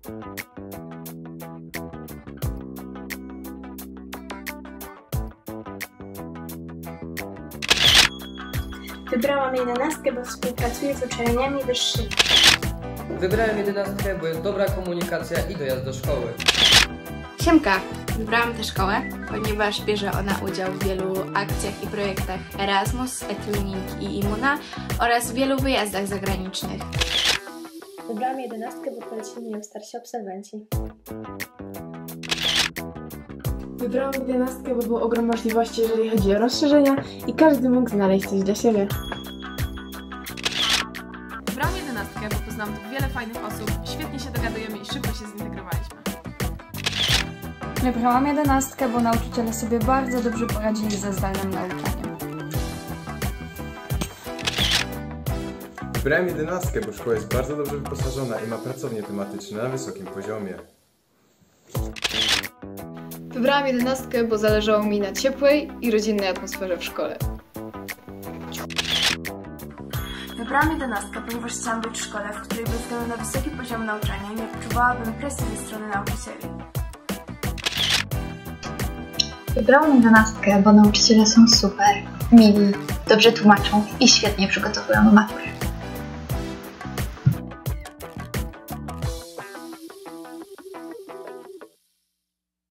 Wybrałam 11, bo współpracuję z uczelniami wyższymi. Wybrałem 11, bo jest dobra komunikacja i dojazd do szkoły. Siemka! Wybrałam tę szkołę, ponieważ bierze ona udział w wielu akcjach i projektach Erasmus, eTwinning i Immuna oraz wielu wyjazdach zagranicznych. Wybrałam 11, bo polecili ją starsi absolwenci. Wybrałam 11, bo był ogrom możliwości, jeżeli chodzi o rozszerzenia i każdy mógł znaleźć coś dla siebie. Wybrałam 11, bo poznałam tu wiele fajnych osób, świetnie się dogadujemy i szybko się zintegrowaliśmy. Wybrałam 11, bo nauczyciele sobie bardzo dobrze poradzili ze zdalnym nauczaniem. Wybrałem 11, bo szkoła jest bardzo dobrze wyposażona i ma pracownie tematyczne na wysokim poziomie. Wybrałam 11, bo zależało mi na ciepłej i rodzinnej atmosferze w szkole. Wybrałam 11, ponieważ chciałam być w szkole, w której bez względu na wysoki poziom nauczania nie odczuwałabym presji ze strony nauczycieli. Wybrałam 11, bo nauczyciele są super, mili, dobrze tłumaczą i świetnie przygotowują do matury.